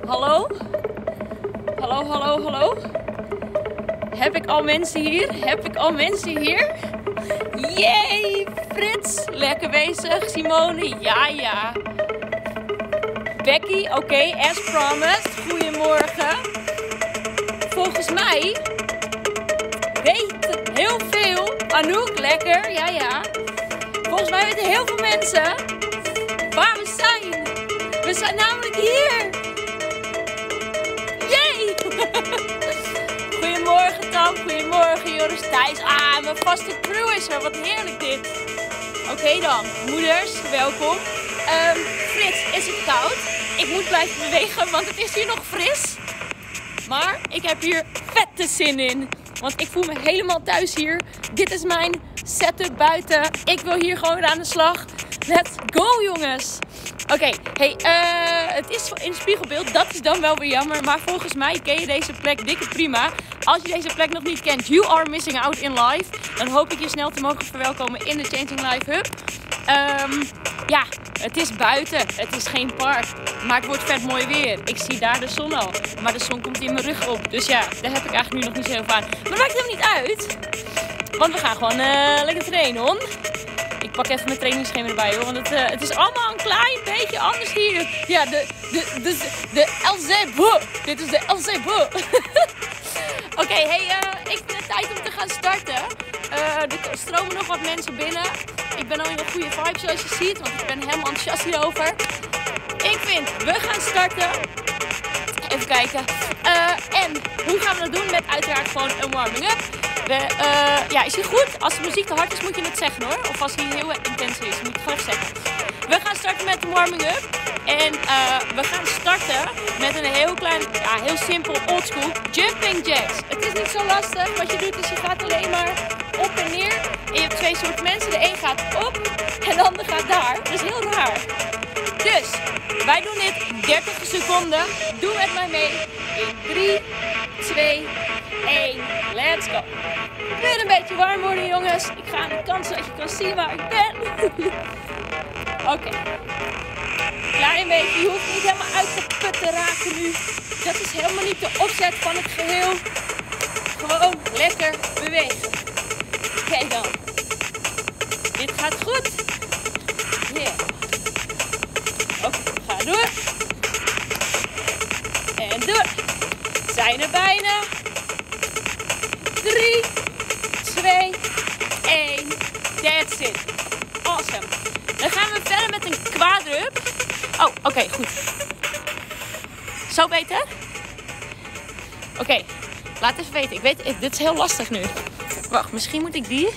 Hallo? Hallo, hallo, hallo? Heb ik al mensen hier? Heb ik al mensen hier? Yay! Frits, lekker bezig. Simone, ja. Becky, oké, as promised. Goedemorgen. Volgens mij weten heel veel. Anouk, lekker, ja. Volgens mij weten heel veel mensen waar we zijn. We zijn namelijk hier. Yay! Goedemorgen Tam, goedemorgen Joris, Thijs. Mijn vaste crew is er, wat heerlijk dit. Oké dan, moeders, welkom. Frits, is het koud? Ik moet blijven bewegen, want het is hier nog fris. Maar ik heb hier vette zin in. Want ik voel me helemaal thuis hier. Dit is mijn setup buiten. Ik wil hier gewoon weer aan de slag. Let's go jongens. Oké, het is in het spiegelbeeld. Dat is dan wel weer jammer. Maar volgens mij ken je deze plek dikke prima. Als je deze plek nog niet kent, you are missing out in life. Dan hoop ik je snel te mogen verwelkomen in de Changing Life Hub. Ja, het is buiten. Het is geen park. Maar het wordt vet mooi weer. Ik zie daar de zon al. Maar de zon komt in mijn rug op. Dus ja, daar heb ik eigenlijk nu nog niet zo heel veel aan. Maar dat maakt helemaal niet uit. Want we gaan gewoon lekker trainen, hoor. Ik pak even mijn trainingsschema erbij, hoor. Want het is allemaal een klein beetje anders hier. Ja, de LZB. Dit is de LZB. Oké, ik vind het tijd om te gaan starten. Er stromen nog wat mensen binnen. Ik ben al in een goede vibe zoals je ziet, want ik ben helemaal enthousiast hierover. Ik vind, we gaan starten. Even kijken. En hoe gaan we dat doen? Met uiteraard gewoon een warming-up. Is die goed? Als de muziek te hard is, moet je het zeggen hoor. Of als die heel intens is, moet je het gewoon zeggen. We gaan starten met de warming-up. En we gaan starten met een heel klein, heel simpel oldschool jumping jacks. Het is niet zo lastig. Wat je doet is je gaat alleen maar op en neer. En je hebt twee soorten mensen. De een gaat op en de ander gaat daar. Dat is heel raar. Dus, wij doen dit 30 seconden. Doe met mij mee. In 3, 2, 1. Let's go. Weer een beetje warm worden jongens. Ik ga aan de kant zodat je kan zien waar ik ben. Oké. Klein beetje. Je hoeft niet helemaal uitgeput te raken nu. Dat is helemaal niet de opzet van het geheel. Gewoon lekker bewegen. Kijk dan. Dit gaat goed. Yeah. Oké, ga door. En door. Zijn er bijna. 3, 2, 1. That's it. Awesome. Dan gaan we verder met een quadrup. Oh, oké, goed. Zo beter? Oké, laat even weten. Ik weet, dit is heel lastig nu. Wacht, misschien moet ik die.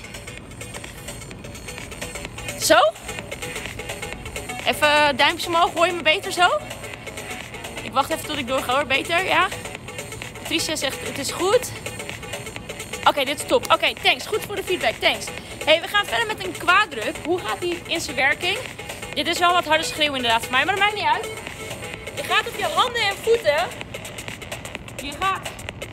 Zo? Even duimpjes omhoog. Hoor je me beter zo? Ik wacht even tot ik doorga hoor. Beter, ja? Patricia zegt, het is goed. Oké, dit is top. Oké, thanks. Goed voor de feedback. Thanks. We gaan verder met een quadrup. Hoe gaat die in zijn werking? Dit is wel wat harde schreeuw inderdaad voor mij, maar dat maakt niet uit. Je gaat op je handen en voeten. Je gaat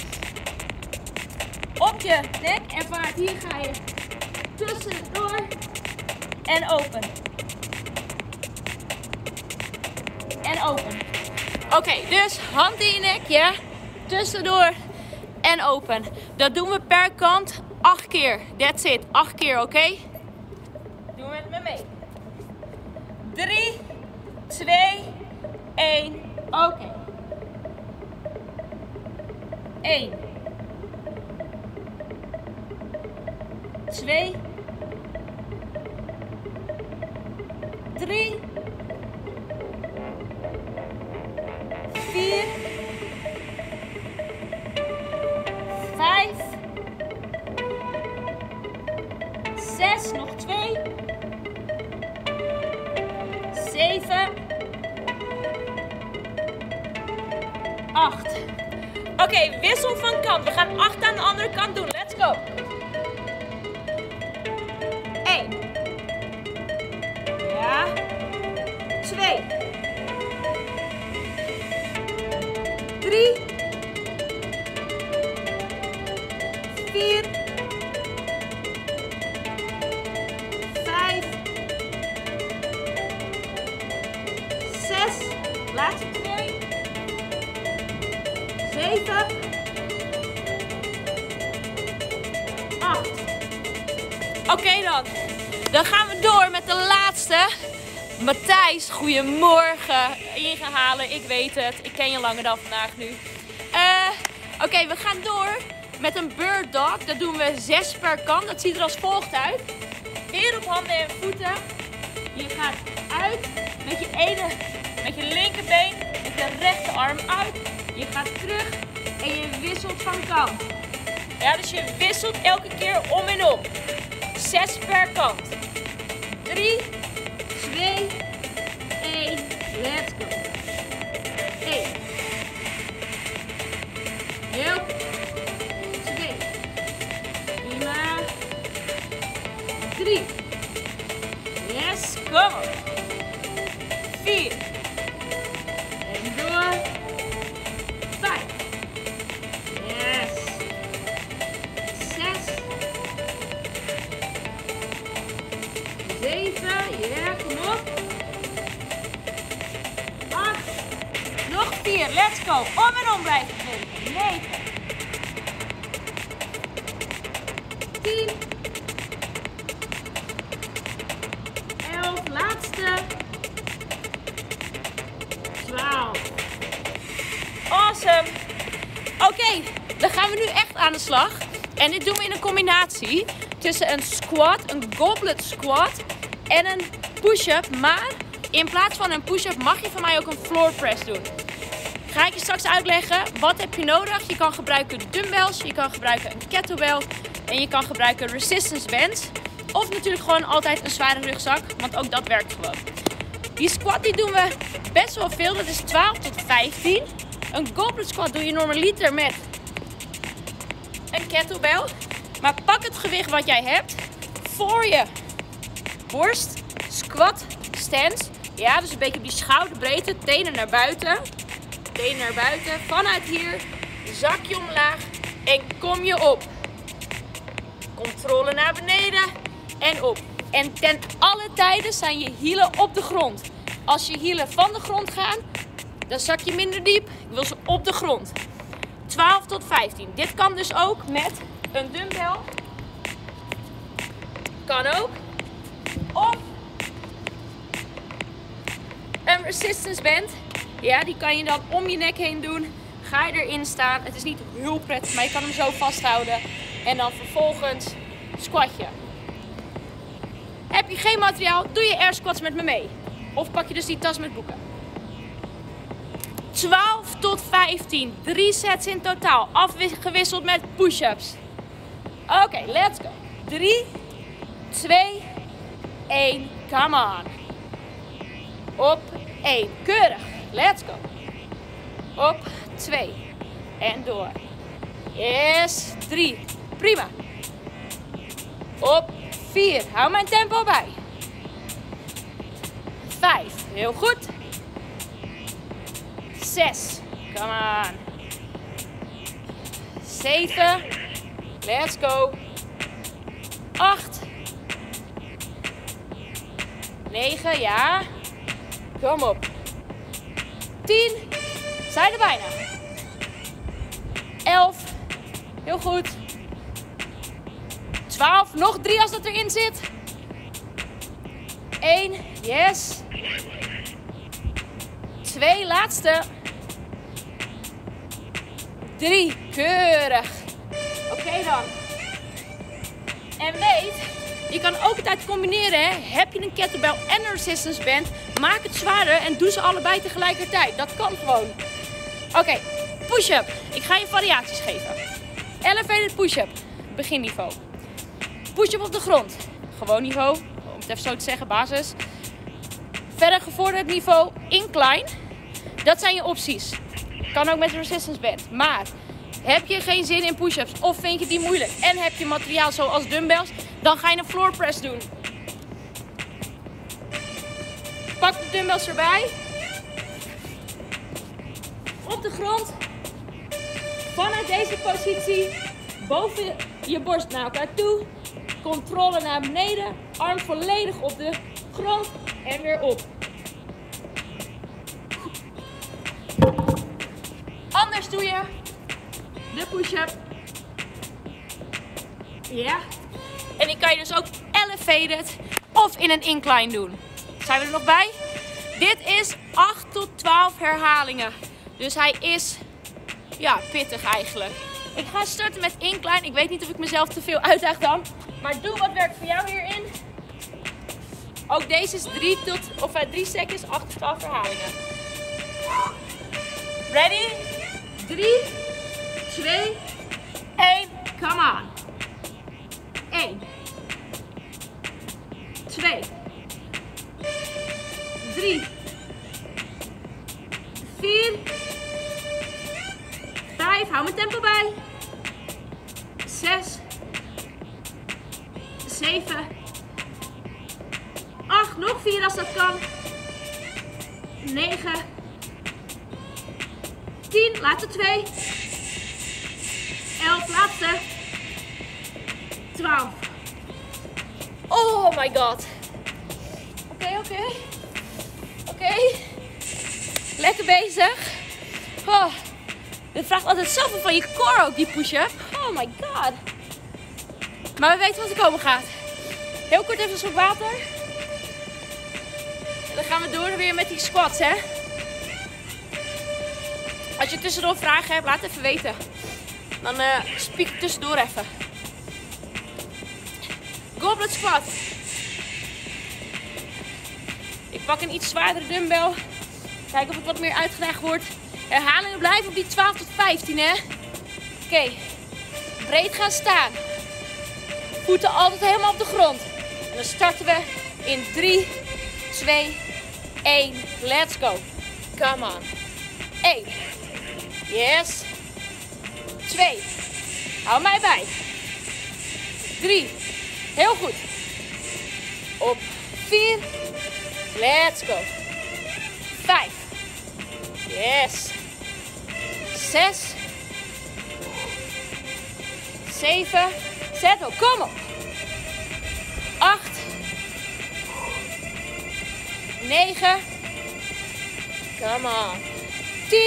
op je nek en vaart. Hier ga je tussendoor en open. En open. Oké, dus hand in je nek, ja. Tussendoor en open. Dat doen we per kant 8 keer. That's it. 8 keer, oké? Doe met me mee. 3, 2, 1. Oké. 1. 2. 3. 4. 5. 6, nog 2. 7. 8. Oké, wissel van kant. We gaan 8 aan de andere kant doen. Let's go. 1. Ja. 2. 3. 4. 5. 6. Laatste 2. 7, 8. Oké dan. Dan gaan we door met de laatste. Matthijs, goedemorgen. In gaan halen, ik weet het. Ik ken je langer dan vandaag nu. Oké, we gaan door met een bird dog. Dat doen we 6 per kant. Dat ziet er als volgt uit. Weer op handen en voeten. Je gaat uit met je linkerbeen, met de rechterarm uit. Je gaat terug en je wisselt van kant. Ja, dus je wisselt elke keer om en om. 6 per kant. 3, 2, 1, let's go. 1. Heel. 2. Prima. 3. Yes, kom op. 4. En door. 5. Yes. 6. 7. Ja, kom op. 8. Nog 4. Let's go. Om en om blijven bewegen. 9. 10. 11. Laatste. 12. Awesome. Oké, dan gaan we nu echt aan de slag. En dit doen we in een combinatie tussen een squat, een goblet squat en een push-up. Maar in plaats van een push-up mag je van mij ook een floor press doen. Ga ik je straks uitleggen wat heb je nodig. Je kan gebruiken dumbbells, je kan gebruiken een kettlebell en je kan gebruiken resistance bands. Of natuurlijk gewoon altijd een zware rugzak, want ook dat werkt gewoon. Die squat die doen we best wel veel, dat is 12 tot 15. Een goblet squat doe je normaliter met een kettlebell. Maar pak het gewicht wat jij hebt voor je borst. Squat stance. Ja, dus een beetje op die schouderbreedte. Tenen naar buiten. Tenen naar buiten. Vanuit hier. Zak je omlaag. En kom je op. Controle naar beneden. En op. En ten alle tijden zijn je hielen op de grond. Als je hielen van de grond gaan, dan zak je minder diep. Ik wil ze op de grond. 12 tot 15. Dit kan dus ook met een dumbbell. Kan ook. Of een resistance band. Ja, die kan je dan om je nek heen doen. Ga je erin staan. Het is niet heel prettig, maar je kan hem zo vasthouden. En dan vervolgens squat je. Heb je geen materiaal, doe je air squats met me mee. Of pak je dus die tas met boeken. 12 tot 15. 3 sets in totaal. Afgewisseld met push-ups. Oké, let's go. 3, 2, 1. Come on. Op 1. Keurig. Let's go. Op 2. En door. Yes. 3. Prima. Op 4. Hou mijn tempo bij. 5. Heel goed. 6. Come on. 7. Let's go. 8. 9. Ja. Kom op. 10. Zijn er bijna. 11. Heel goed. 12. Nog 3 als dat erin zit. 1. Yes. 2. Laatste. 3. Keurig. Oké dan. En weet, je kan ook altijd combineren. Hè? Heb je een kettlebell en een resistance band, maak het zwaarder en doe ze allebei tegelijkertijd. Dat kan gewoon. Oké, push-up. Ik ga je variaties geven. Elevated push-up. Beginniveau. Push-up op de grond. Gewoon niveau. Om het even zo te zeggen, basis. Verder gevorderd niveau. Incline. Dat zijn je opties. Kan ook met een resistance band. Maar heb je geen zin in push-ups of vind je die moeilijk en heb je materiaal zoals dumbbells, dan ga je een floor press doen. Pak de dumbbells erbij. Op de grond. Vanuit deze positie. Boven je borst naar elkaar toe. Controle naar beneden. Arm volledig op de grond. En weer op. Anders doe je de push-up. Ja. En die kan je dus ook elevated of in een incline doen. Zijn we er nog bij? Dit is 8 tot 12 herhalingen. Dus hij is, ja, pittig eigenlijk. Ik ga starten met incline. Ik weet niet of ik mezelf te veel uitdaag dan. Maar doe wat werkt voor jou hierin. Ook deze is 3 seconds, 8 tot 12 herhalingen. Ready? 3, 2, 1. Come on. 1, 2, 3, 4, 5, hou mijn tempo bij. 6, 7, 8, nog 4 als dat kan. 9, 10, laatste 2. 11, laatste. 12. Oh my god. Oké. Lekker bezig. Oh. Dit vraagt altijd zoveel van je core ook, die push-up. Oh my god. Maar we weten wat er komen gaat. Heel kort even een slok water. En dan gaan we door weer met die squats, hè. Als je tussendoor vragen hebt, laat het even weten. Dan spiek ik tussendoor even. Goblet squat. Ik pak een iets zwaardere dumbbell. Kijken of het wat meer uitgedaagd wordt. Herhalingen blijven op die 12 tot 15, hè. Oké. Breed gaan staan. Voeten altijd helemaal op de grond. En dan starten we in 3, 2, 1. Let's go. Come on. 1. Yes. 2. Hou mij bij. 3. Heel goed. Op 4. Let's go. 5. Yes. 6. 7. Settle. Kom op. 8. 9. Come on. 10.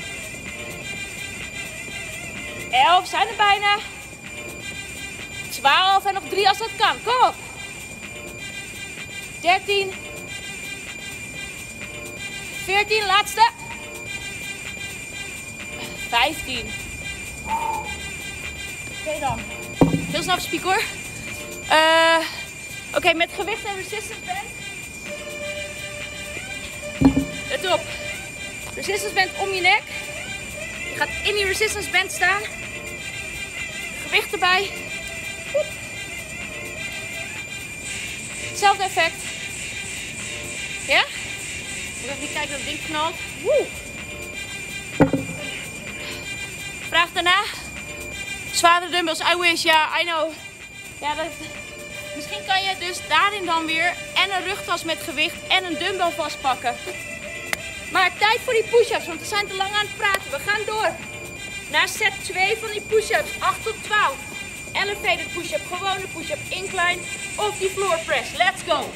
11. Zijn er bijna. 12 en nog 3 als dat kan. Kom op. 13. 14, laatste. 15. Oké dan. Heel snel spiek hoor. Oké, met gewicht en resistance band. Let op. Resistance band om je nek. Je gaat in die resistance band staan. Gewicht erbij. Hetzelfde effect. Ja? Ik moet even kijken dat het ding knalt. Woe. Vraag daarna. Zwaardere dumbbells, I wish. Ja, I know. Ja, misschien kan je dus daarin dan weer en een rugtas met gewicht en een dumbbell vastpakken. Maar tijd voor die push-ups, want we zijn te lang aan het praten. We gaan door naar set 2 van die push-ups. 8 tot 12. Elevated push-up, gewone push-up, incline of die floor press. Let's go.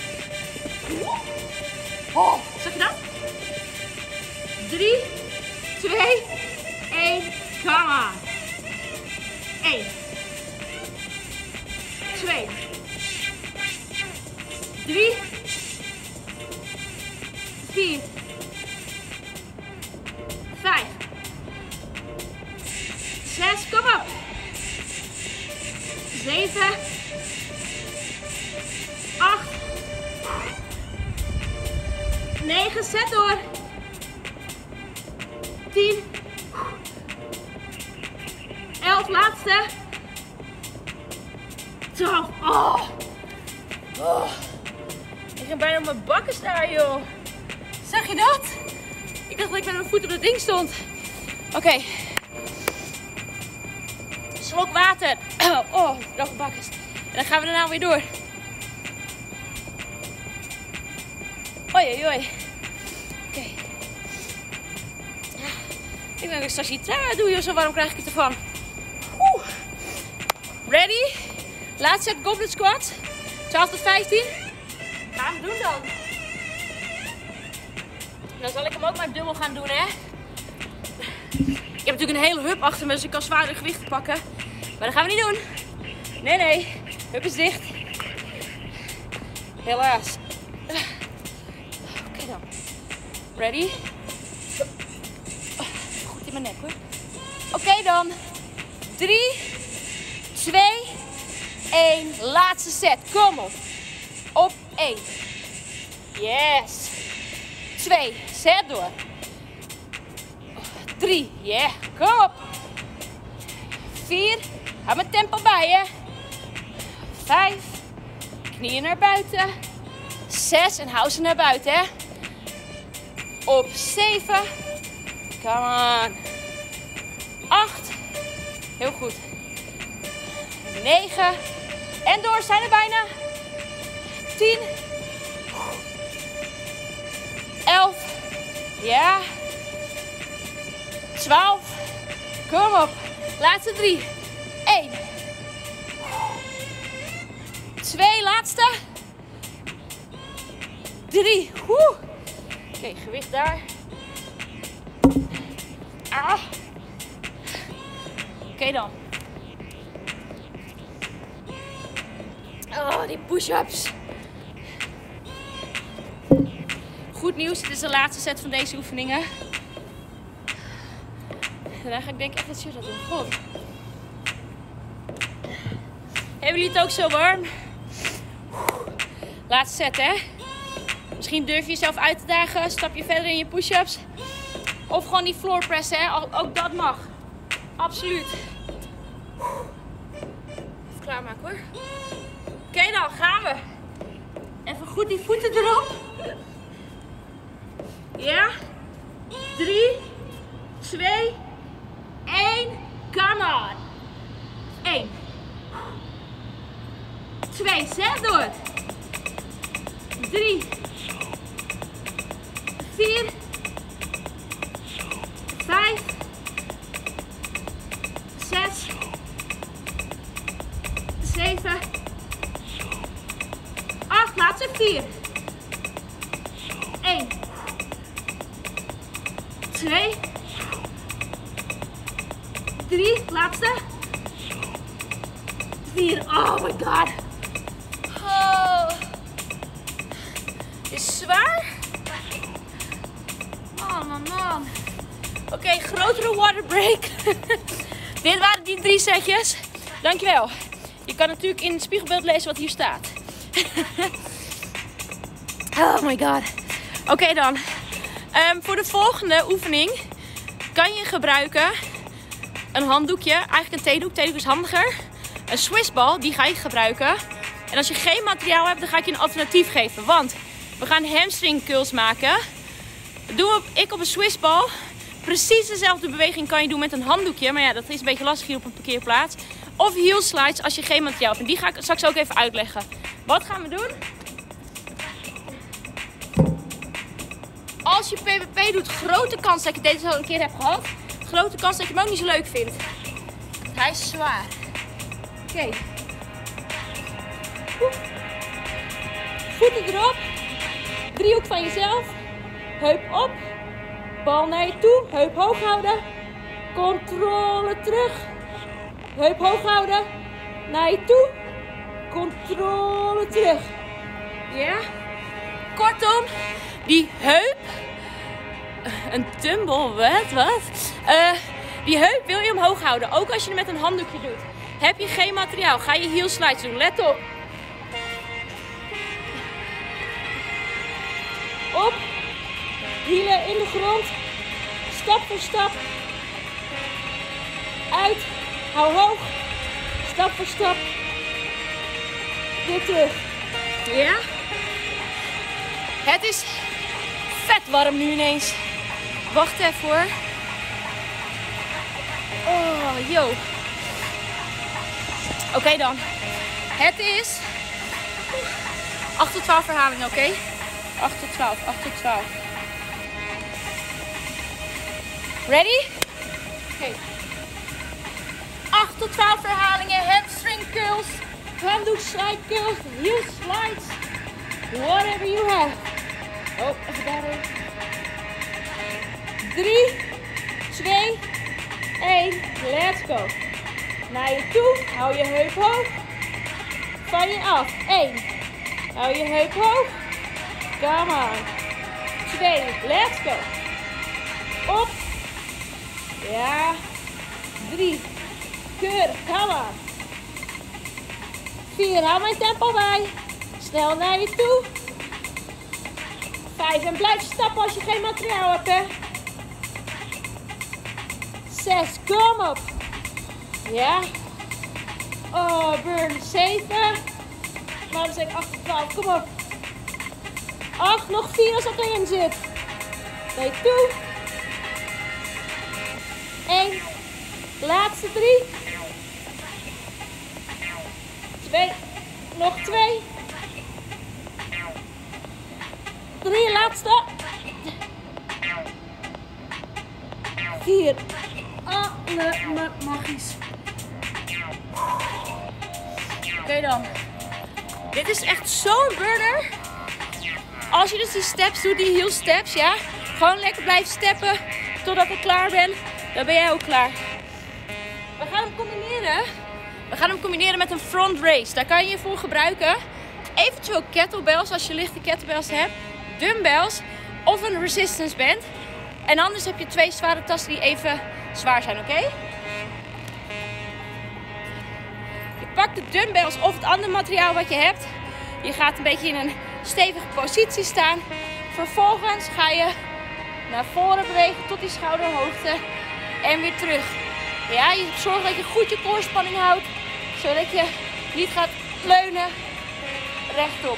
Oh, zag je dat? 3, 2, 1, come on. 1, 2, 3, 4, 5, 6, kom op. 7, 8, 9, zet door. 10, 11, laatste. 12. Oh. Ik ging bijna op mijn bakken staan, joh. Zag je dat? Ik dacht dat ik met mijn voet op dat ding stond. Oké. Slok water. Oh, droge bakkes. En dan gaan we daarna weer door. Oei, oei. Oké. Ja. Ik denk dat ik straks die trui doe, joh. Zo warm krijg ik het ervan. Ready? Laatste set goblet squat. 12 tot 15. Gaan we doen dan. Dan zal ik hem ook maar dubbel gaan doen, hè. Ik heb natuurlijk een hele hub achter me, dus ik kan zwaardere gewichten pakken. Maar dat gaan we niet doen. Nee, nee. Hub is dicht. Helaas. Oké dan. Ready? Goed in mijn nek hoor. Oké dan. 3, 2, 1. Laatste set. Kom op. Op 1. Yes. 2. Zet door. 3. Yeah. Kom op. 4. Hou mijn tempo bij je. 5. Knieën naar buiten. 6. En hou ze naar buiten. Hè. Op 7. Come on. 8. Heel goed. 9. En door. Zijn er bijna. 10. 11. Ja. 12. Kom op. Laatste 3. 1. 2. Laatste. 3. Oké, gewicht daar. Ah. Oké dan. Oh, die push-ups. Goed nieuws, dit is de laatste set van deze oefeningen. Daarna ga ik denk ik echt wat shit doen. God. Hebben jullie het ook zo warm? Laatste set hè. Misschien durf je jezelf uit te dagen. Stap je verder in je push-ups. Of gewoon die floor press hè. Ook dat mag. Absoluut. Even klaarmaken hoor. Oké dan, gaan we. Even goed die voeten erop. Ja. 3, 2, 1. Come on. 1. 2. Zet door. 3. 4. 5. 6. 7. 8. Laatste 4. 1. 2. 3. Laatste. 4. Oh my god. Oh. Is zwaar. Man. Oké, grotere water break. Dit waren die 3 setjes. Dankjewel. Je kan natuurlijk in het spiegelbeeld lezen wat hier staat. Oh my god. Oké dan. Voor de volgende oefening kan je gebruiken een handdoekje. Eigenlijk een theedoek. Theedoek is handiger. Een Swissball, die ga ik gebruiken. En als je geen materiaal hebt, dan ga ik je een alternatief geven. Want we gaan hamstring curls maken. Doe ik op een Swissball. Precies dezelfde beweging kan je doen met een handdoekje. Maar ja, dat is een beetje lastig hier op een parkeerplaats. Of heel slides als je geen materiaal hebt. En die ga ik straks ook even uitleggen. Wat gaan we doen? Als je PPP doet, grote kans dat je deze al een keer hebt gehad. Grote kans dat je hem ook niet zo leuk vindt. Hij is zwaar. Oké. Voeten erop. Driehoek van jezelf. Heup op. Bal naar je toe. Heup hoog houden. Controle terug. Heup hoog houden. Naar je toe. Controle terug. Ja. Kortom, die heup. Een tumble, wat? Die heup wil je omhoog houden. Ook als je het met een handdoekje doet. Heb je geen materiaal, ga je heel slides doen. Let op. Op. Hielen in de grond. Stap voor stap. Uit. Hou hoog. Stap voor stap. Weer terug. Ja? Het is vet warm nu ineens. Wacht even hoor. Oh, yo. Oké dan. Het is 8 tot 12 herhalingen, oké? 8 tot 12, 8 tot 12. Ready? Oké. 8 tot 12 herhalingen, hamstring curls, handdoek slide curls, heel slides, whatever you have. Oh, even daarheen. 3, 2, 1. Let's go. Naar je toe. Hou je heup hoog. Van je af. 1. Hou je heup hoog. Come on. 2. Let's go. Op. Ja. 3. Keurig. Come on. 4. Hou mijn tempo bij. Snel naar je toe. 5. En blijf stappen als je geen materiaal hebt, hè. 6. Kom op. Ja. Oh, burn. 7. Waarom zeg ik 8 tot 12? Kom op. 8. Nog 4 als dat erin zit. Naar je toe. 1. Laatste 3. 2. Nog 2. 3. Laatste. 4. Allemaal magisch. Oké dan. Dit is echt zo'n burner. Als je dus die steps doet, die heel steps, ja. Gewoon lekker blijven steppen totdat ik klaar ben. Dan ben jij ook klaar. We gaan hem combineren. We gaan hem combineren met een front raise. Daar kan je je voor gebruiken. Eventueel kettlebells als je lichte kettlebells hebt. Dumbbells of een resistance band. En anders heb je 2 zware tassen die even zwaar zijn, oké? Je pakt de dumbbells of het andere materiaal wat je hebt. Je gaat een beetje in een stevige positie staan. Vervolgens ga je naar voren bewegen tot die schouderhoogte. En weer terug. Ja, je zorgt dat je goed je koorspanning houdt. Zodat je niet gaat leunen rechtop.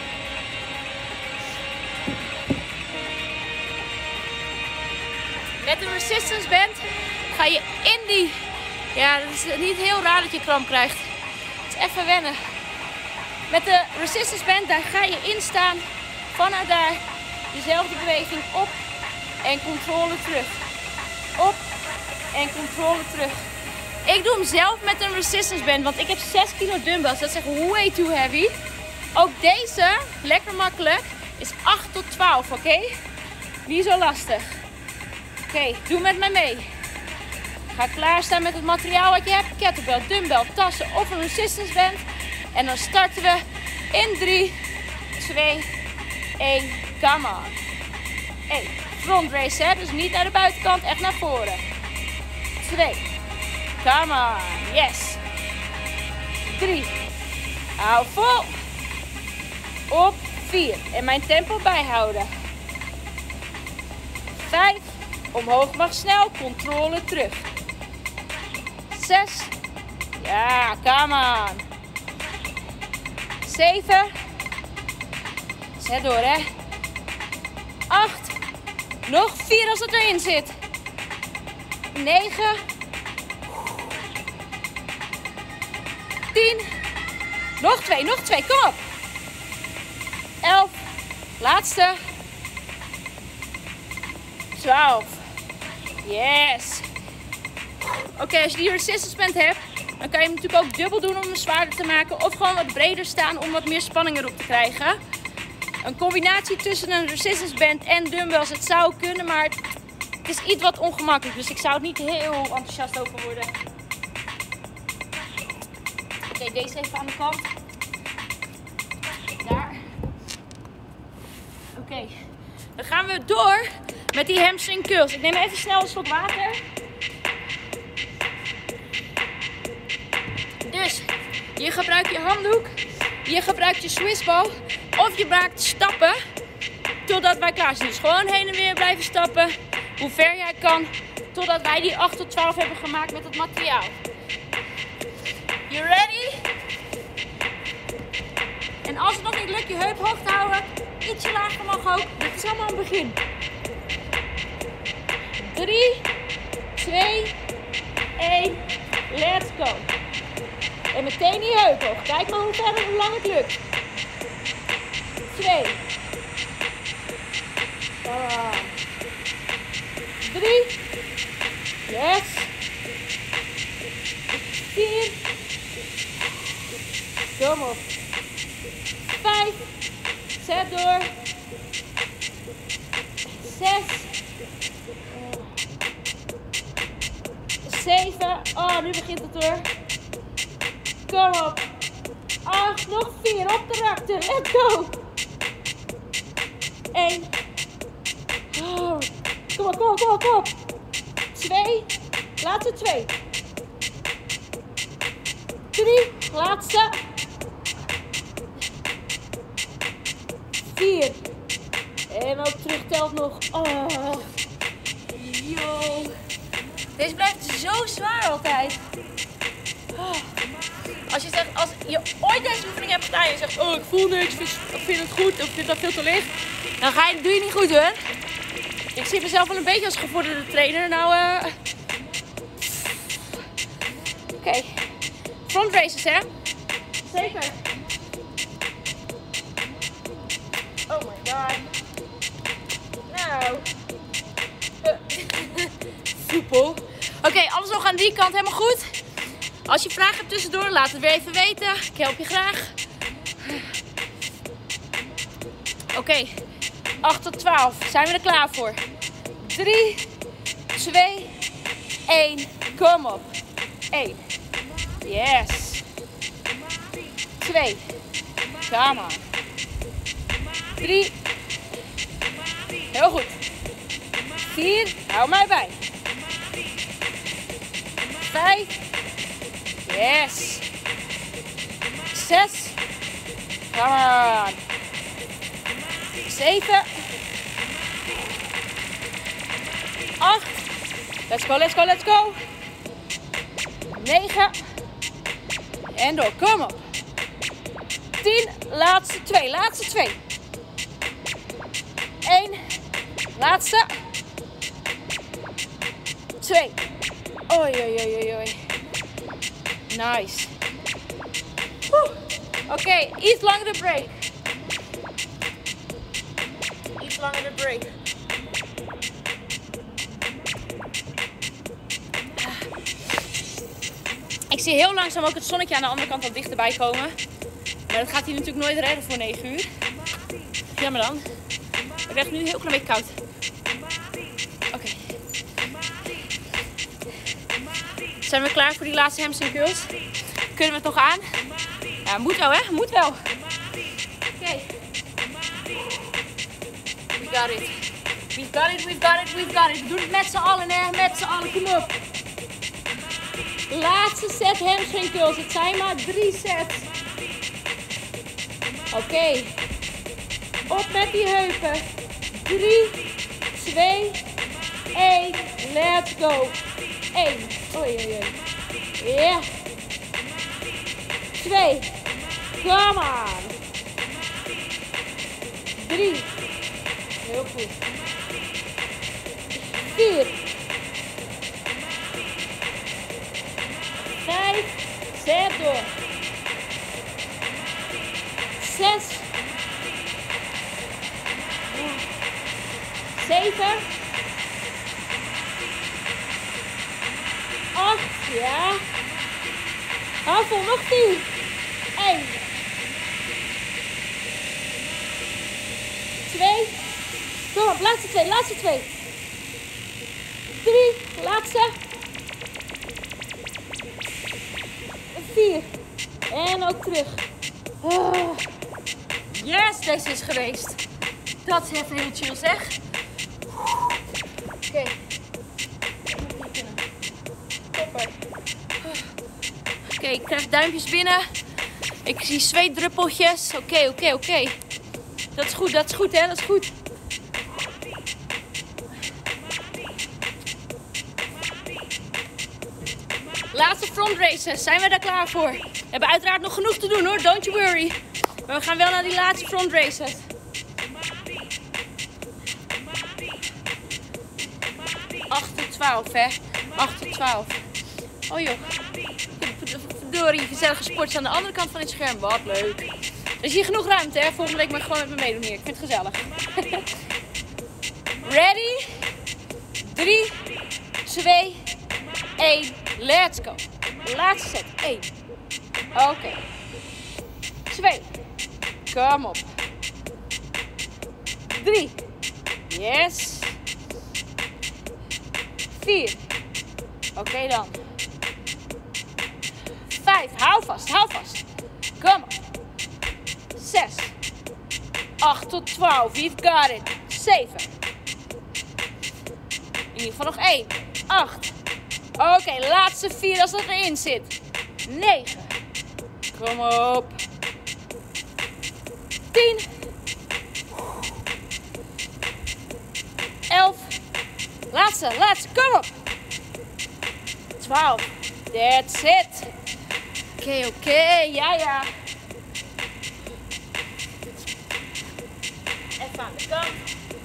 Met een resistance band ga je in die... Ja, dat is niet heel raar dat je kramp krijgt. Het is even wennen. Met de resistance band, daar ga je in staan. Vanuit daar dezelfde beweging op en controle terug. Op en controle terug. Ik doe hem zelf met een resistance band, want ik heb 6 kilo dumbbells. Dat is echt way too heavy. Ook deze, lekker makkelijk, is 8 tot 12, oké? Niet zo lastig. Oké, doe met mij mee. Ga klaarstaan met het materiaal wat je hebt. Kettlebell, dumbbell, tassen of een resistance band. En dan starten we in 3, 2, 1, come on. 1, front raise, hè? Dus niet naar de buitenkant, echt naar voren. 2, come on, yes. 3, hou vol. Op 4, en mijn tempo bijhouden. 5, omhoog mag snel, controle terug. 6, ja, come on. 7, zet door hè. 8, nog 4 als het erin zit. 9, 10, nog 2, kom op. 11, laatste. 12, yes. Oké, als je die resistance band hebt, dan kan je hem natuurlijk ook dubbel doen om hem zwaarder te maken. Of gewoon wat breder staan om wat meer spanning erop te krijgen. Een combinatie tussen een resistance band en dumbbells, het zou kunnen, maar het is iets wat ongemakkelijk. Dus ik zou er niet heel enthousiast over worden. Oké, deze even aan de kant. Daar. Oké, dan gaan we door met die hamstring curls. Ik neem even snel een slok water. Dus je gebruikt je handdoek, je gebruikt je swissball of je gebruikt stappen totdat wij klaar zijn. Dus gewoon heen en weer blijven stappen, hoe ver jij kan, totdat wij die 8 tot 12 hebben gemaakt met het materiaal. You ready? En als het nog niet lukt je heup hoog te houden, ietsje lager mag ook. Dit is allemaal een begin. 3, 2, 1, let's go. En meteen die heup hoog. Kijk maar hoe ver en hoe lang het lukt. 2. 3. Yes. 4. Kom op. 5. Zet door. 6. 7. Oh, nu begint het hoor. Kom op. 8, nog 4. Op de rakte. Let's go. 1. Oh. Kom op, kom op, kom op, kom op. 2. Laatste 2. 3. Laatste. 4. En ook terug telt nog. Oh. Yo. Deze blijft zo zwaar altijd. Oh. Als je ooit deze oefening hebt gedaan en je zegt, oh ik voel niks, ik vind het goed, of ik vind dat veel te licht. Dan doe je niet goed hoor. Ik zie mezelf wel een beetje als gevorderde trainer. Nou, Oké. Front races hè. Zeker. Oh my god. Nou. Soepel. Oké, alles nog aan die kant helemaal goed. Als je vragen hebt tussendoor, laat het weer even weten. Ik help je graag. Oké, 8 tot 12. Zijn we er klaar voor? 3, 2, 1. Kom op. 1. Yes. 2. Come on. 3. Heel goed. 4. Hou mij bij. 5. Yes. 6. Come on. 7. 8. Let's go, let's go, let's go. 9. En door, kom op. 10. Laatste 2, laatste 2. 1. Laatste. 2. Oei, oei, oei, oei. Nice. Oké, iets langer de break. Iets langer de break. Ik zie heel langzaam ook het zonnetje aan de andere kant wat dichterbij komen. Maar dat gaat hij natuurlijk nooit redden voor 9 uur. Jammer dan. Ik krijg nu een heel klein beetje koud. Oké. Zijn we klaar voor die laatste hamstring curls? Kunnen we het nog aan? Ja, moet wel hè? Moet wel. Oké. We got it. We got it, we got it, we got it. We doen het met z'n allen hè? Met z'n allen, kom op. Laatste set hamstring curls. Het zijn maar 3 sets. Oké. Op met die heupen. 3, 2, 1. Let's go. 1. Oei, oei, oei. Ja. 2. Come on. 3. Heel goed. 4. 5. Zet door. 6. 7. 8. Ja. Hou vol, nog 10. 1. 2. Kom op, laatste 2, laatste 2. 3, laatste. 4. En ook terug. Oh. Yes, deze is geweest. Dat is even heel chill zeg. Oké. Topper. Oké, ik krijg duimpjes binnen. Ik zie zweetdruppeltjes. Oké. Dat is goed hè, dat is goed. Laatste front races, zijn we daar klaar voor? We hebben uiteraard nog genoeg te doen hoor, don't you worry. Maar we gaan wel naar die laatste front races. Tot 12 hè, 8 tot 12. Oh joh, verdorie, gezellige sportjes aan de andere kant van het scherm, wat leuk. Er is hier genoeg ruimte hè, volgende week mag je gewoon met me meedoen hier, ik vind het gezellig. Ready? 3, 2, 1, let's go. Laatste set, 1. Oké. 2. Kom op. 3. Yes. 4. Oké dan. 5. Hou vast, hou vast. Kom op. 6. 8 tot 12. You've got it. 7. In ieder geval nog 1. 8. Oké, laatste 4 als dat erin zit. 9. Kom op. 10. 11. Laatste. Kom op. 12. That's it. Oké. Ja. Even aan de kant.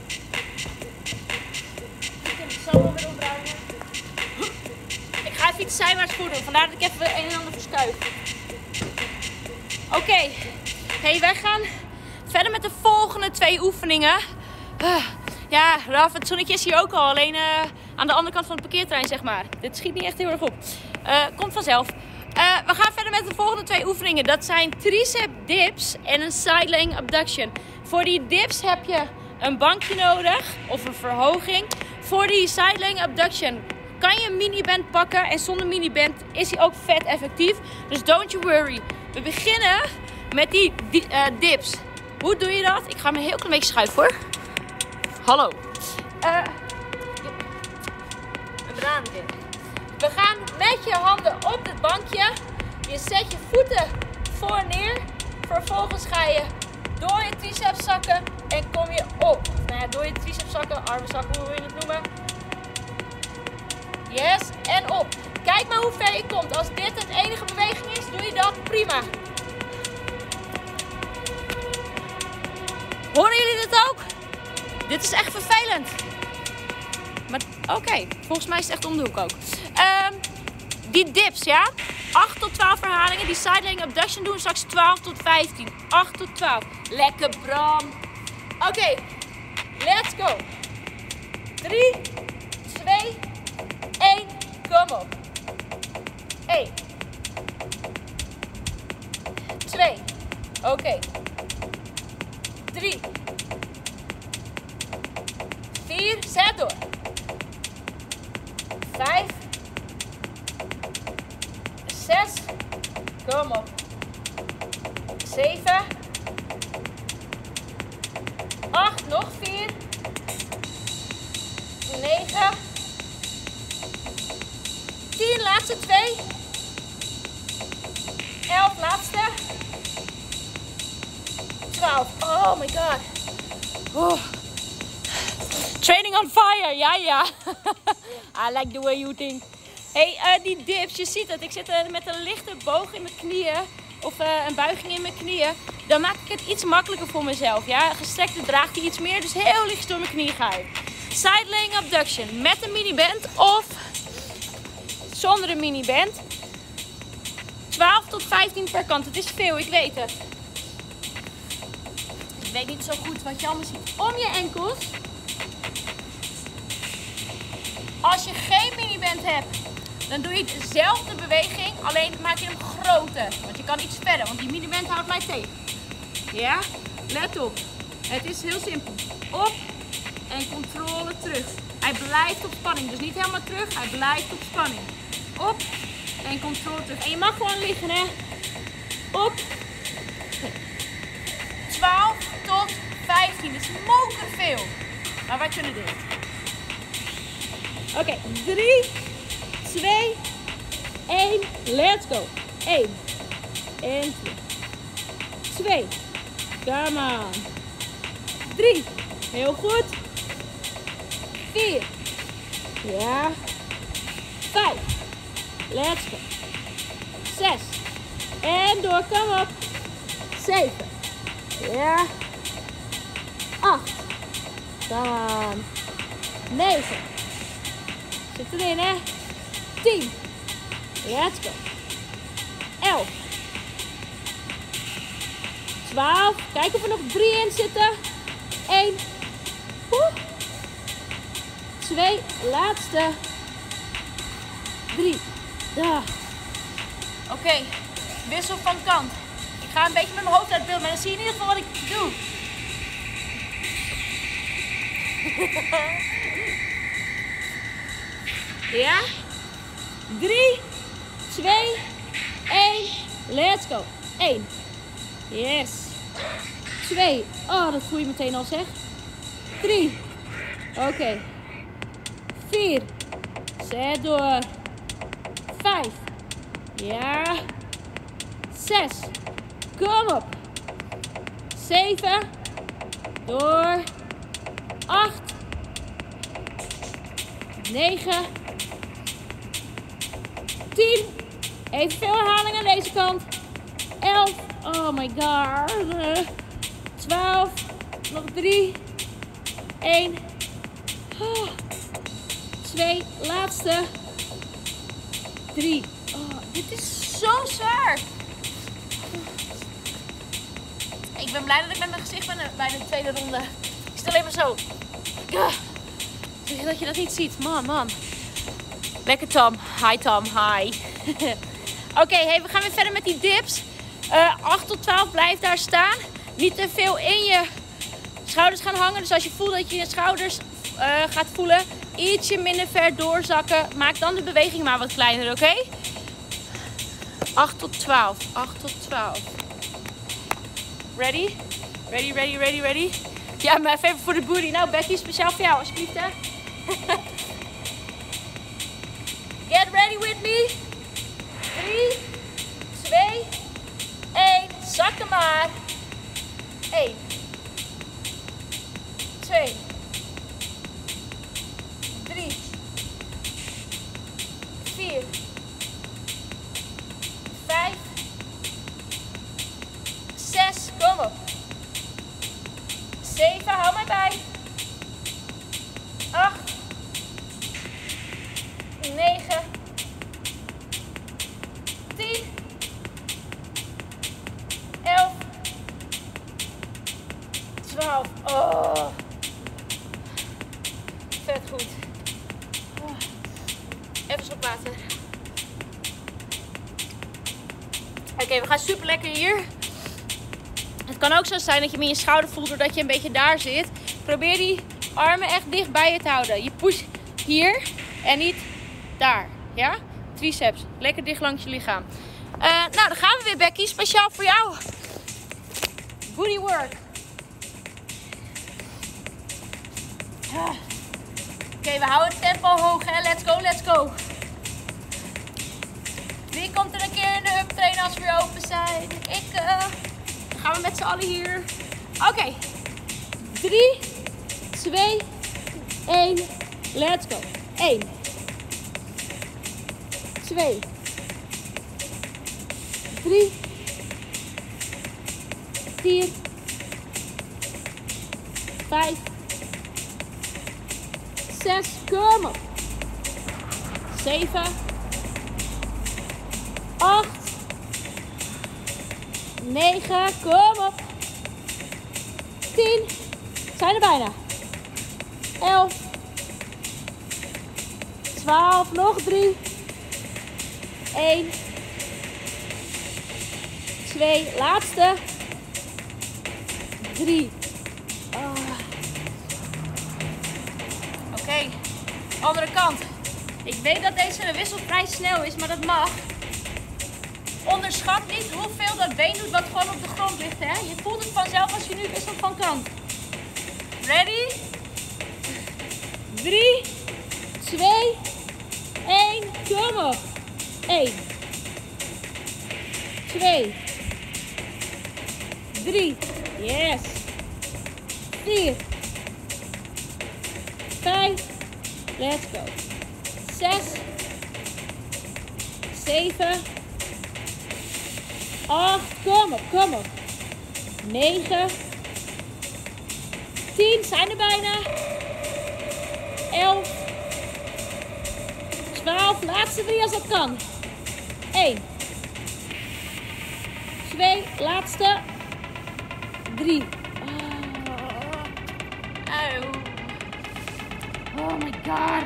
Ik kan het zo wel weer omdraaien. Ik ga even iets zijwaarts voeren, vandaar dat ik even een en ander verschuif. Oké. Hey, wij gaan verder met de volgende 2 oefeningen. Ja, Raf, het zonnetje is hier ook al. Alleen aan de andere kant van het parkeerterrein, zeg maar. Dit schiet niet echt heel erg op. Komt vanzelf. We gaan verder met de volgende 2 oefeningen. Dat zijn tricep dips en een side laying abduction. Voor die dips heb je een bankje nodig of een verhoging. Voor die side laying abduction kan je een miniband pakken. En zonder miniband is hij ook vet effectief. Dus don't you worry. We beginnen met die dips. Hoe doe je dat? Ik ga me een heel klein beetje schuiven hoor. Hallo. We gaan met je handen op het bankje. Je zet je voeten voor neer. Vervolgens ga je door je triceps zakken en kom je op. Nou ja, door je triceps zakken, armen zakken, hoe wil je het noemen. Yes, en op. Kijk maar hoe ver je komt. Als dit het enige beweging is, doe je dat prima. Horen jullie dit ook? Dit is echt vervelend. Maar oké, volgens mij is het echt om de hoek ook. Die dips, ja? 8 tot 12 herhalingen. Die side laying abduction doen we straks 12 tot 15. 8 tot 12. Lekker Bram. Oké, let's go. 3, 2, 1. Kom op. 1. 2. Oké. 3. 4. Zet door. 5. 6. Kom op. 7. 8. Nog 4. 9. 10. Laatste 2. 11. Laatste. 12. Oh my god. Oh. Training on fire. Ja. I like the way you think. Hey, die dips, je ziet het. Ik zit met een lichte boog in mijn knieën. Of een buiging in mijn knieën. Dan maak ik het iets makkelijker voor mezelf. Ja? Gestrekte draagt hij iets meer. Dus heel licht door mijn knie ga ik. Side laying abduction. Met een miniband of zonder een miniband. 12 tot 15 per kant. Het is veel, ik weet het. Ik weet niet zo goed wat je allemaal ziet. Om je enkels. Als je geen miniband hebt, dan doe je dezelfde beweging, alleen maak je hem groter. Want je kan iets verder, want die miniband houdt mij tegen. Ja? Let op. Het is heel simpel. Op en controle terug. Hij blijft op spanning, dus niet helemaal terug, hij blijft op spanning. Op en controle terug. En je mag gewoon liggen, hè. Op. 12 tot 15. Dat is mokerveel. Maar wij kunnen dit. Oké, 3, 2, 1, let's go. 1 en 2. Come on. 3, heel goed. 4, ja. 5, let's go. 6, en door, kom op. 7, ja. 8, come on. 9. Zit erin, hè? 10. Let's go. 11. 12. Kijk of er nog 3 in zitten. 1. 2. Laatste. 3. Oké. Wissel van kant. Ik ga een beetje met mijn hoofd uit beeld, maar dan zie je in ieder geval wat ik doe. Ja? 3, 2, 1. Let's go. 1. Yes. 2. Oh, dat voel je meteen al, zeg. 3. Oké. 4. Zet door. 5. Ja. 6. Kom op. 7. Door. 8. 9. 10. Evenveel herhaling aan deze kant. 11. Oh my god. 12. Nog 3. 1. 2. Laatste. 3. Oh, dit is zo zwaar. Ik ben blij dat ik met mijn gezicht ben bij de tweede ronde. Ik zit alleen maar zo. Zeg dat je dat niet ziet. Man. Lekker Tom. Hi Tom. Hi. Oké, hey, we gaan weer verder met die dips. 8 tot 12 blijf daar staan. Niet te veel in je schouders gaan hangen. Dus als je voelt dat je je schouders gaat voelen, ietsje minder ver doorzakken. Maak dan de beweging maar wat kleiner, oké? 8 tot 12. 8 tot 12. Ready? Ready? Ja, maar even voor de booty. Nou, Becky, speciaal voor jou, alsjeblieft, hè. Get ready with me. 3, 2, 1. Zakken maar. 1, 2, 3, 4, 5, 6. Kom op. 7, hou mij bij. 8, 9, 10, 11, 12. Oh. Vet goed. Oh. Even een slok water. Oké, we gaan super lekker hier. Het kan ook zo zijn dat je hem in je schouder voelt doordat je een beetje daar zit. Probeer die armen echt dicht bij je te houden. Je push hier en niet daar. Ja? Triceps. Lekker dicht langs je lichaam. Nou, dan gaan we weer, Becky. Speciaal voor jou. Booty work. Oké, we houden het tempo hoog, hè. Let's go. Wie komt er een keer in de hub trainen als we weer open zijn? Dan gaan we met z'n allen hier. Oké. 3, 2, 1. Let's go. 1. 2. 3. 4. 5. 6. Kom op. 7. 8. 9. Kom op. 10. Zijn er bijna. 11. 12. Nog 3. 1. 2. Laatste. 3. Oké. Andere kant. Ik weet dat deze wissel vrij snel is, maar dat mag. Onderschat niet hoeveel dat been doet wat gewoon op de grond ligt. Hè? Je voelt het vanzelf als je nu wisselt van kant. Ready? 3, 2, 1. Kom op. 1. 2. 3. Yes. 4. 5. Let's go. 6. 7. 8. Kom op. 9. 10. Zijn er bijna. 11. 12. Laatste 3 als dat kan. 1. 2. Laatste. 3. Oh my god.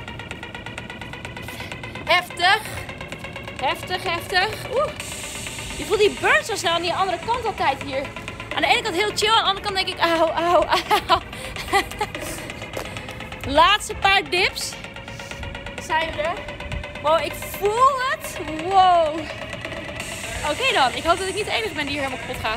Heftig. Oeh. Je voelt die burn zo snel aan die andere kant altijd hier. Aan de ene kant heel chill, aan de andere kant denk ik auw. Laatste paar dips. Zijn we er. Wow, ik voel het. Wow. Oké dan, ik hoop dat ik niet de enige ben die hier helemaal kapot gaat.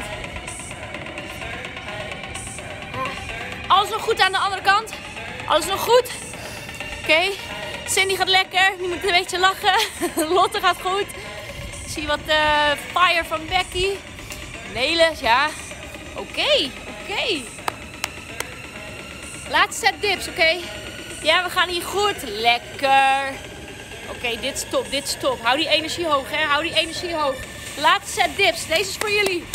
Alles nog goed aan de andere kant? Alles nog goed? Oké. Cindy gaat lekker. Nu moet ik een beetje lachen. Lotte gaat goed. Ik zie wat fire van Becky. Nelis, ja. Oké. Laatste set dips, oké? Ja, we gaan hier goed. Lekker. Oké, dit is top. Hou die energie hoog, hè. Hou die energie hoog. Laatste set dips. Deze is voor jullie.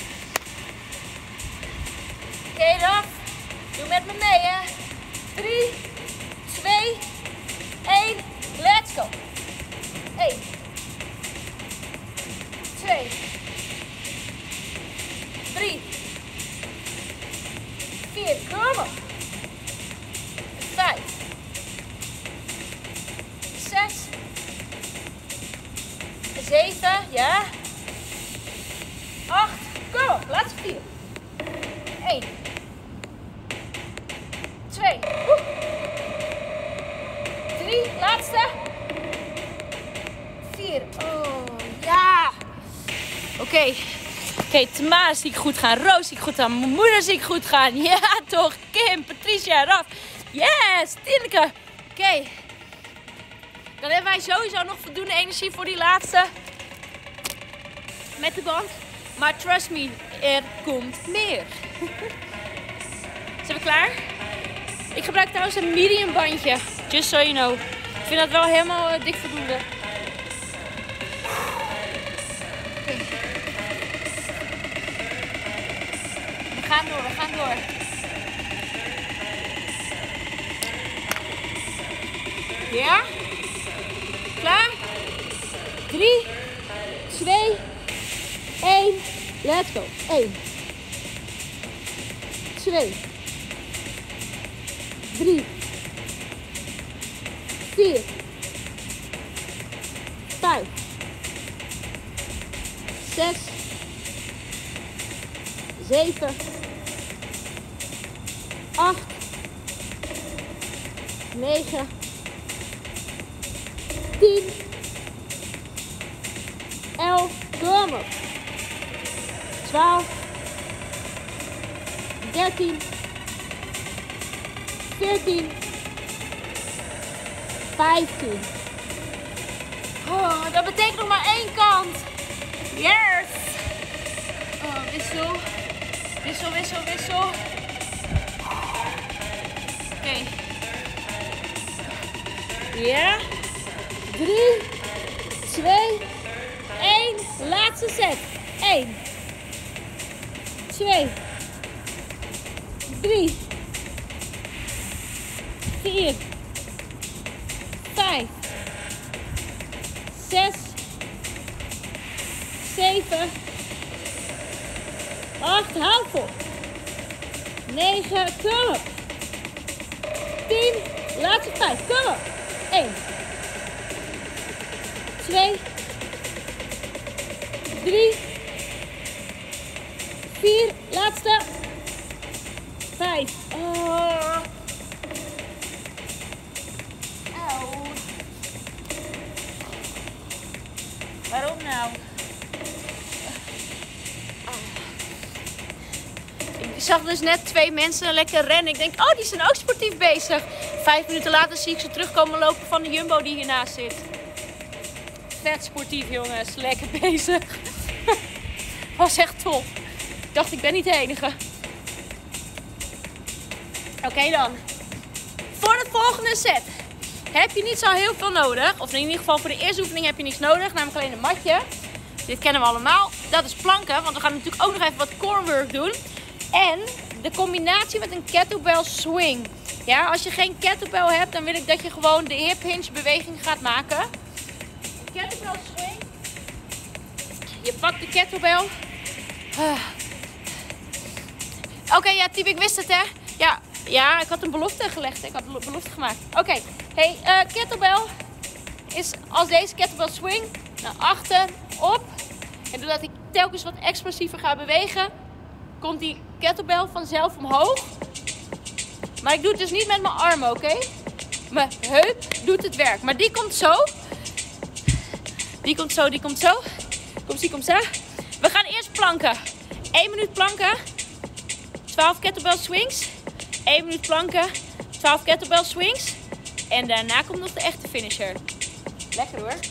Oké, dan. Doe met me mee, hè. 3, 2, 1. Let's go. 1, 2, 3, 4. Kom op. 5, 6, 7, ja. 8, kom op, laatste 4. 1, 2, 3, laatste. 4, oh ja. Oké, Tamara zie ik goed gaan, Roos zie ik goed gaan, mijn moeder zie ik goed gaan. Ja toch, Kim, Patricia, Raf. Yes, Tineke. Oké. Dan hebben wij sowieso nog voldoende energie voor die laatste. Met de band. Maar trust me, er komt meer. Zijn we klaar? Ik gebruik trouwens een medium bandje. Just so you know. Ik vind dat wel helemaal dik voldoende. Okay. We gaan door. Ja? Klaar? 3, 2, 1. Let's go. 1, 2, 3, 4, 5, 6, 7, 8, 9, 10, 11, kom op. 12, 13, 14, 15. Oh, dat betekent nog maar één kant. Yes! Oh, wissel. Oké. Ja. 3, 2, 1. Laatste set. 1, 2, 3, 4, 5, 6, 7, 8, hou vol. 9, kom op. 10, laatste 5, kom op. 1, 2, 3, 4, laatste. 5. Oh. Auw. Waarom nou? Ik zag dus net 2 mensen lekker rennen. Ik denk, oh, die zijn ook sportief bezig. 5 minuten later zie ik ze terugkomen lopen van de Jumbo die hiernaast zit. Vet sportief, jongens. Lekker bezig. Was echt top. Ik dacht, ik ben niet de enige. Oké dan. Voor de volgende set heb je niet zo heel veel nodig. Of in ieder geval voor de eerste oefening heb je niets nodig. Namelijk alleen een matje. Dit kennen we allemaal. Dat is planken. Want we gaan natuurlijk ook nog even wat core work doen. En de combinatie met een kettlebell swing. Ja, als je geen kettlebell hebt, dan wil ik dat je gewoon de hip hinge beweging gaat maken. Kettlebell swing. Je pakt de kettlebell. Oké, ja, Tiep, ik wist het, hè. Ja, ik had een belofte gelegd. Ik had een belofte gemaakt. Oké, hey, kettlebell is als deze kettlebell swing. Naar achter, op. En doordat ik telkens wat explosiever ga bewegen, komt die kettlebell vanzelf omhoog. Maar ik doe het dus niet met mijn armen, oké? Mijn heup doet het werk. Maar die komt zo. Die komt zo, die komt zo. Komt ze. We gaan eerst planken. 1 minuut planken. 12 kettlebell swings. 1 minuut planken. 12 kettlebell swings. En daarna komt nog de echte finisher. Lekker hoor.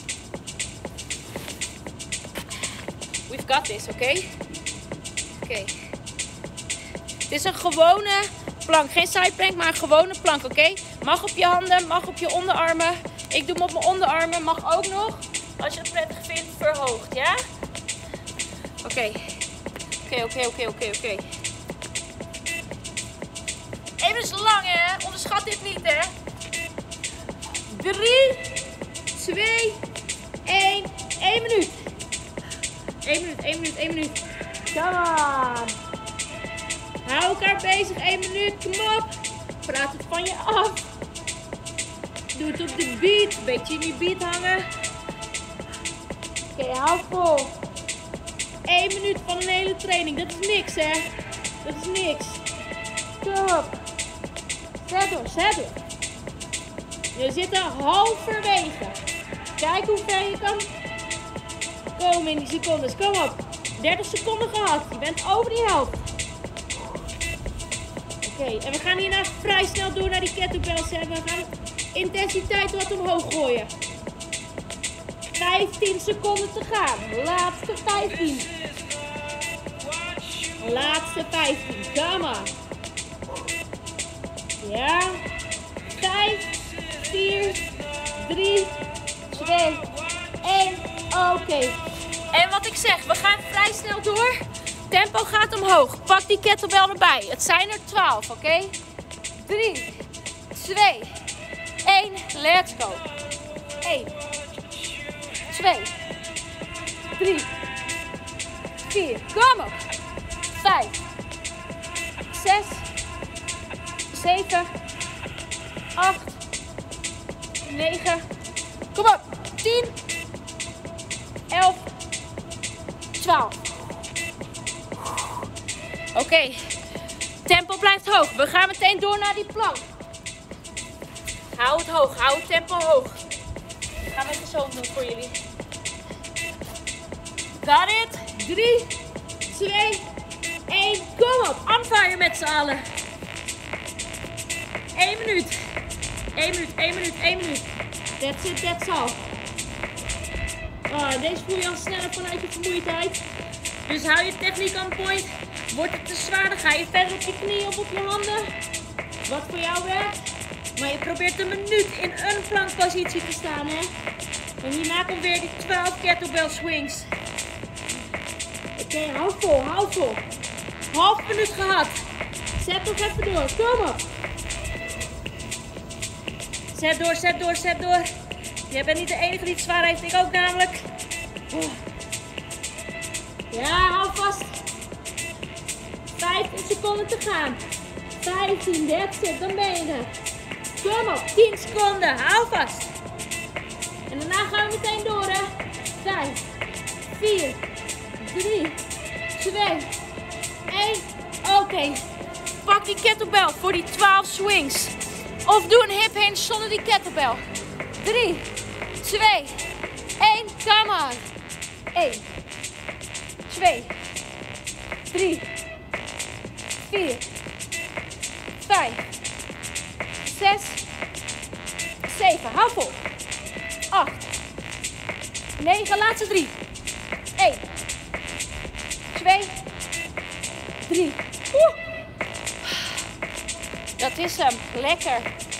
We've got this, oké? Oké. Het is een gewone plank. Geen sideplank, maar een gewone plank, oké? Mag op je handen, mag op je onderarmen. Ik doe hem op mijn onderarmen. Mag ook nog, als je het prettig vindt, verhoogd, ja? Oké. Oké. Even is lang, hè? Onderschat dit niet, hè? 3, 2, 1. 1 minuut. 1 minuut. Come on. Hou elkaar bezig. 1 minuut. Kom op. Praat het van je af. Doe het op de beat. Beetje in die beat hangen. Oké, hou vol. 1 minuut van een hele training. Dat is niks, hè? Dat is niks. Kom op. Zet door. We zitten halverwege. Kijk hoe ver je kan komen in die secondes. Kom op. 30 seconden gehad. Je bent over die helft. Oké, en we gaan hierna vrij snel door naar die kettlebells. We gaan intensiteit wat omhoog gooien. 15 seconden te gaan. Laatste 15. Laatste 15. Come on. Ja. 5, 4, 3, 2, 1. Oké. En wat ik zeg, we gaan vrij snel door. Tempo gaat omhoog. Pak die kettlebell erbij. Het zijn er 12, oké? 3, 2, 1. Let's go. 1, 2, 3, 4. Kom op. 5, 6, 7, 8, 9. Kom op. 10, 11, 12. Oké. Tempo blijft hoog. We gaan meteen door naar die plank. Hou het hoog. Hou het tempo hoog. Ik ga even zo doen voor jullie. Got it. 3, 2, 1. Kom op. On fire met z'n allen. 1 minuut. 1 minuut. That's it, that's all. Deze voel je al sneller vanuit je vermoeidheid. Dus hou je techniek on point. Wordt het te zwaar, dan ga je verder op je knieën of op je handen. Wat voor jou werkt. Maar je probeert een minuut in een plankpositie te staan, hè. En hierna komt weer die 12 kettlebell swings. Oké, hou vol. Half minuut gehad. Zet nog even door. Kom op. Zet door. Jij bent niet de enige die het zwaar heeft. Ik ook namelijk. Ja, hou vast. 15 seconden te gaan. 15, that's it. Dan ben je er. Kom op, 10 seconden. Hou vast. En daarna gaan we meteen door, hè. 5, 4, 3, 2, 1. Oké. Pak die kettlebell voor die 12 swings. Of doe een hip hinge zonder die kettlebell. 3, 2, 1. Come on. 1, 2, 3, 4, 5, 6, 7. Hou vol. 8, 9. Laatste 3. 1, 2, 3. Dat is hem. Lekker.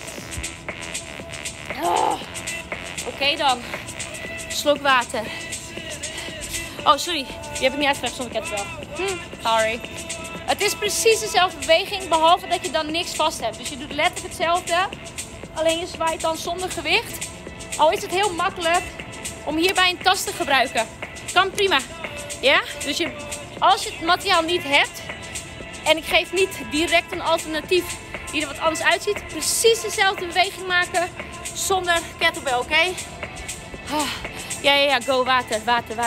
Oké dan. Slok water. Oh, sorry. Die heb ik niet uitgelegd zonder kettlebell. Sorry. Het is precies dezelfde beweging, behalve dat je dan niks vast hebt. Dus je doet letterlijk hetzelfde. Alleen je zwaait dan zonder gewicht. Al is het heel makkelijk om hierbij een tas te gebruiken. Kan prima. Ja? Dus als je het materiaal niet hebt. En ik geef niet direct een alternatief die er wat anders uitziet. Precies dezelfde beweging maken zonder kettlebell, oké? Ja, go, water.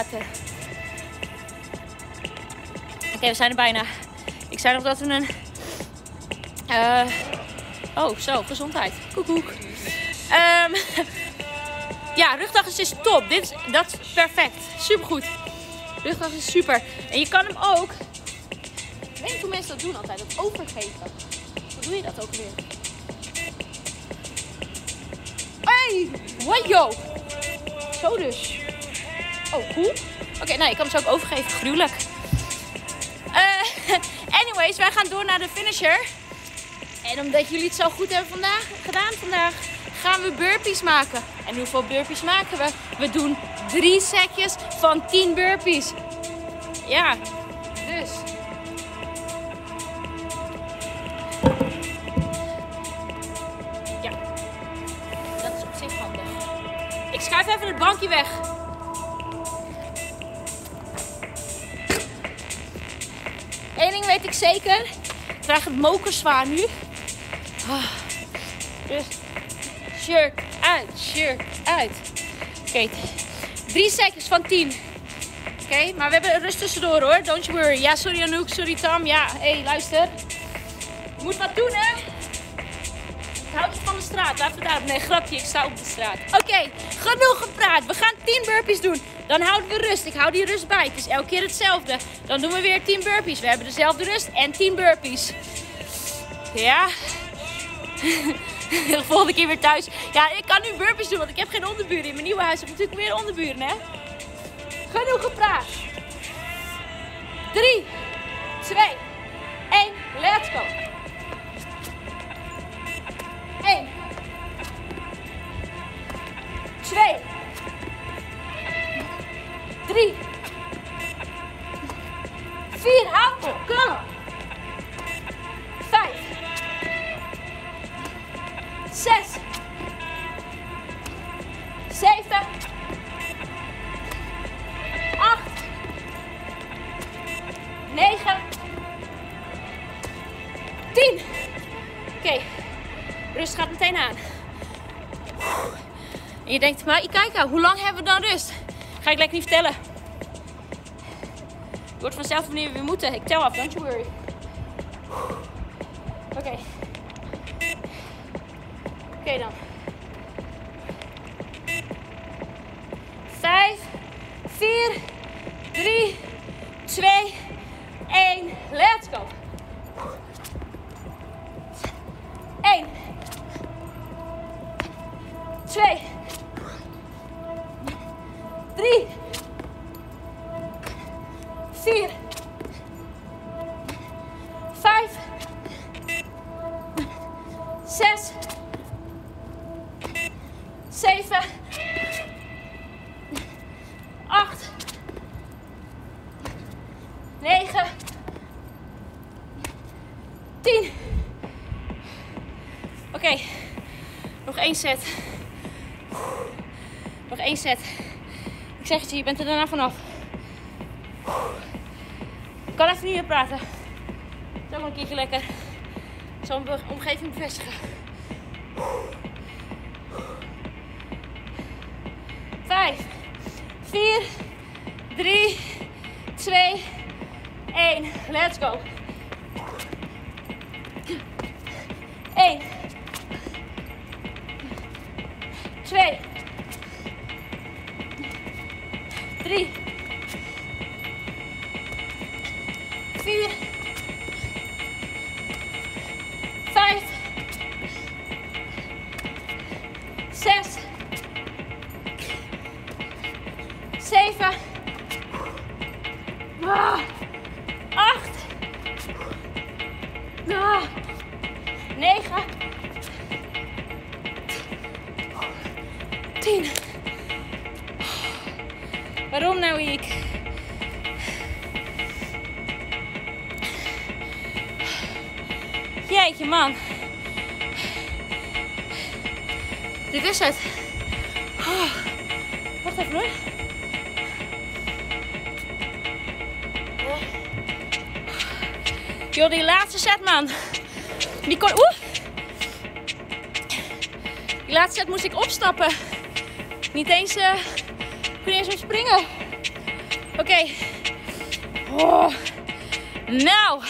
Oké, we zijn er bijna. Ik zei nog dat we een... oh, zo, gezondheid. Koekoek. Ja, rugdag is top. Dat is perfect. Supergoed. Rugdag is super. En je kan hem ook... Ik weet niet hoe mensen dat doen altijd. Dat overgeven. Hoe doe je dat ook weer? Hey! Wajo! Zo dus. Oh, cool. Oké, nou je kan het ook overgeven. Gruwelijk. Anyways, wij gaan door naar de finisher. En omdat jullie het zo goed hebben gedaan vandaag, gaan we burpees maken. En hoeveel burpees maken we? We doen 3 setjes van 10 burpees. Ja, dus. Ja, dat is op zich handig. Ik schuif even het bankje weg. Eén ding weet ik zeker. Ik krijg het mokerzwaar nu. Dus shirt uit. Oké, 3 setjes van 10. Oké, maar we hebben rust tussendoor hoor. Don't you worry. Ja, sorry Anouk, sorry Tam. Ja, hé, luister. Je moet wat doen hè. Ik hou je van de straat. Laten we daar. Nee, grapje, ik sta op de straat. Oké, genoeg gepraat. We gaan 10 burpees doen. Dan houden we rust. Ik hou die rust bij. Het is elke keer hetzelfde. Dan doen we weer 10 burpees. We hebben dezelfde rust en 10 burpees. Ja. De volgende keer weer thuis. Ja, ik kan nu burpees doen, want ik heb geen onderburen. In mijn nieuwe huis heb ik natuurlijk weer onderburen, hè. Genoeg gepraat. 3, 2, 1, let's go. 1, 2, 3, 4, hou op, kom op. 5, 6, 7, 8, 9, 10. Oké, rust gaat meteen aan. En je denkt, maar kijk, hoe lang hebben we dan rust? Ga ik lekker niet vertellen. Het wordt vanzelf wanneer we weer moeten. Ik tel af, don't you worry. Oké. Oké dan. 5, 4, 3, 2, 1. Let's go. 1, 2, 3, 4, 5, 6, 7, 8, 9, 10. Oké, nog 1 set. Nog 1 set. Ik zeg het je, je bent er daarna vanaf. Ik kan even niet meer praten. Het is ook nog een keertje lekker. Ik zal mijn omgeving bevestigen. 5, 4, 3, 2, 1. Let's go. 1, 2, 3, 4, 5, 6, 7, 8, 9, 10. Waarom nou ik? Jeetje man. Dit is het. Wacht even hoor. Joh, die laatste set man. Die kon... Die laatste set moest ik opstappen. Niet eens... ik kon niet eens op springen. Oké. Nou.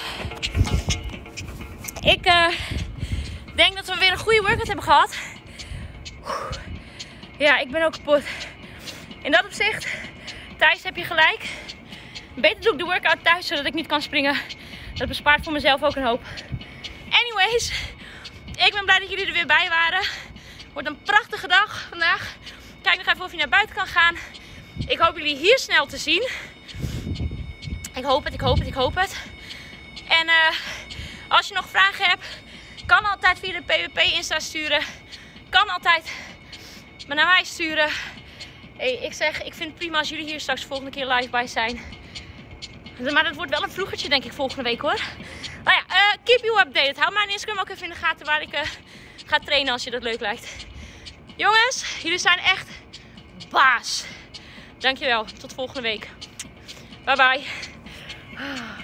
Ik denk dat we weer een goede workout hebben gehad. Ja, ik ben ook kapot. In dat opzicht, Thijs, heb je gelijk. Beter doe ik de workout thuis, zodat ik niet kan springen. Dat bespaart voor mezelf ook een hoop. Anyways, ik ben blij dat jullie er weer bij waren. Wordt een prachtige dag vandaag. Kijk nog even of je naar buiten kan gaan. Ik hoop jullie hier snel te zien. Ik hoop het. En als je nog vragen hebt, kan altijd via de PWP Insta sturen. Kan altijd maar naar mij sturen. Hey, ik vind het prima als jullie hier straks de volgende keer live bij zijn. Maar dat wordt wel een vroegertje denk ik volgende week hoor. Nou ja, keep you updated. Hou mijn Instagram ook even in de gaten waar ik ga trainen als je dat leuk lijkt. Jongens, jullie zijn echt baas. Dankjewel, tot volgende week. Bye bye.